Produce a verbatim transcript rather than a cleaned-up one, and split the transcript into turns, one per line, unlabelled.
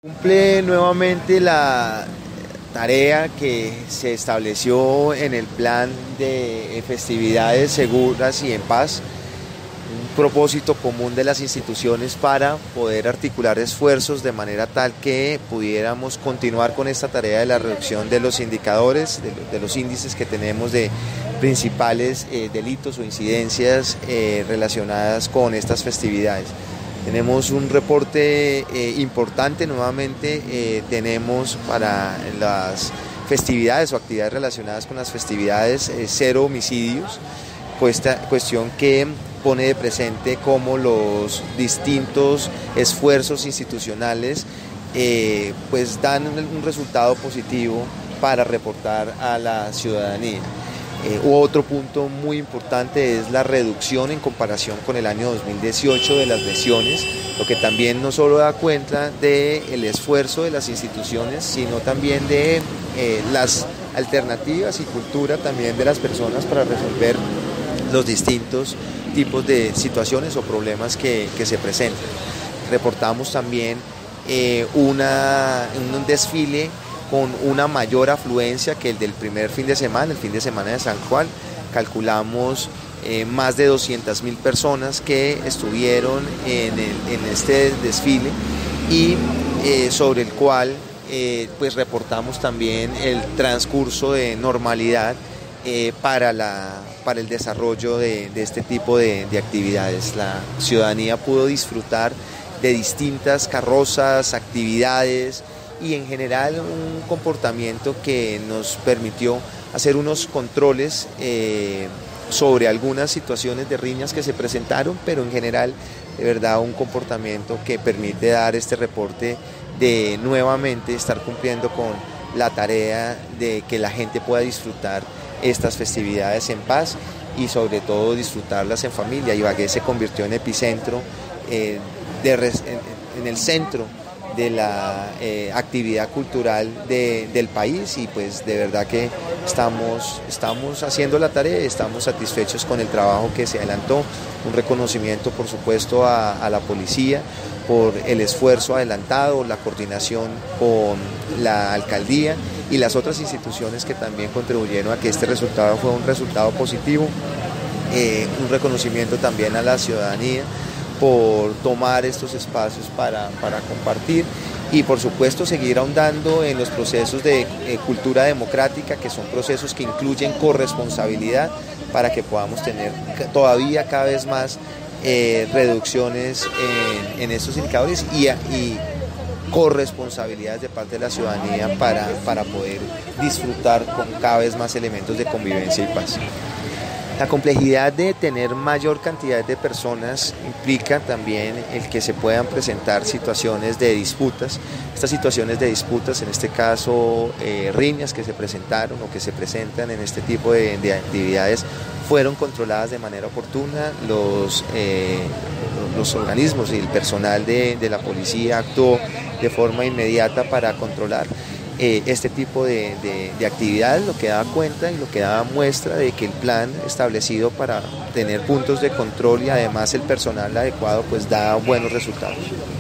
Cumple nuevamente la tarea que se estableció en el plan de festividades seguras y en paz, un propósito común de las instituciones para poder articular esfuerzos de manera tal que pudiéramos continuar con esta tarea de la reducción de los indicadores, de, de los índices que tenemos de principales eh, delitos o incidencias eh, relacionadas con estas festividades. Tenemos un reporte eh, importante, nuevamente eh, tenemos para las festividades o actividades relacionadas con las festividades eh, cero homicidios, cuesta, cuestión que pone de presente cómo los distintos esfuerzos institucionales eh, pues dan un resultado positivo para reportar a la ciudadanía. Eh, otro punto muy importante es la reducción en comparación con el año dos mil dieciocho de las lesiones, lo que también no solo da cuenta del esfuerzo de las instituciones, sino también de eh, las alternativas y cultura también de las personas para resolver los distintos tipos de situaciones o problemas que, que se presentan. Reportamos también eh, una, un desfile con una mayor afluencia que el del primer fin de semana, el fin de semana de San Juan. Calculamos eh, más de doscientas mil personas que estuvieron en, el, en este desfile y eh, sobre el cual eh, pues reportamos también el transcurso de normalidad eh, para, la, para el desarrollo de, de este tipo de, de actividades. La ciudadanía pudo disfrutar de distintas carrozas, actividades, y en general un comportamiento que nos permitió hacer unos controles eh, sobre algunas situaciones de riñas que se presentaron, pero en general de verdad un comportamiento que permite dar este reporte de nuevamente estar cumpliendo con la tarea de que la gente pueda disfrutar estas festividades en paz y sobre todo disfrutarlas en familia. Ibagué se convirtió en epicentro, eh, de, en, en el centro de la eh, actividad cultural de, del país y pues de verdad que estamos, estamos haciendo la tarea y estamos satisfechos con el trabajo que se adelantó. Un reconocimiento por supuesto a, a la policía por el esfuerzo adelantado, la coordinación con la alcaldía y las otras instituciones que también contribuyeron a que este resultado fue un resultado positivo. Eh, un reconocimiento también a la ciudadanía por tomar estos espacios para, para compartir y por supuesto seguir ahondando en los procesos de eh, cultura democrática, que son procesos que incluyen corresponsabilidad para que podamos tener todavía cada vez más eh, reducciones en, en estos indicadores y, y corresponsabilidades de parte de la ciudadanía para, para poder disfrutar con cada vez más elementos de convivencia y paz. La complejidad de tener mayor cantidad de personas implica también el que se puedan presentar situaciones de disputas. Estas situaciones de disputas, en este caso eh, riñas que se presentaron o que se presentan en este tipo de, de actividades, fueron controladas de manera oportuna. Los, eh, los organismos y el personal de, de la policía actuó de forma inmediata para controlar Eh, este tipo de, de, de actividades, lo que da cuenta y lo que da muestra de que el plan establecido para tener puntos de control y además el personal adecuado pues da buenos resultados.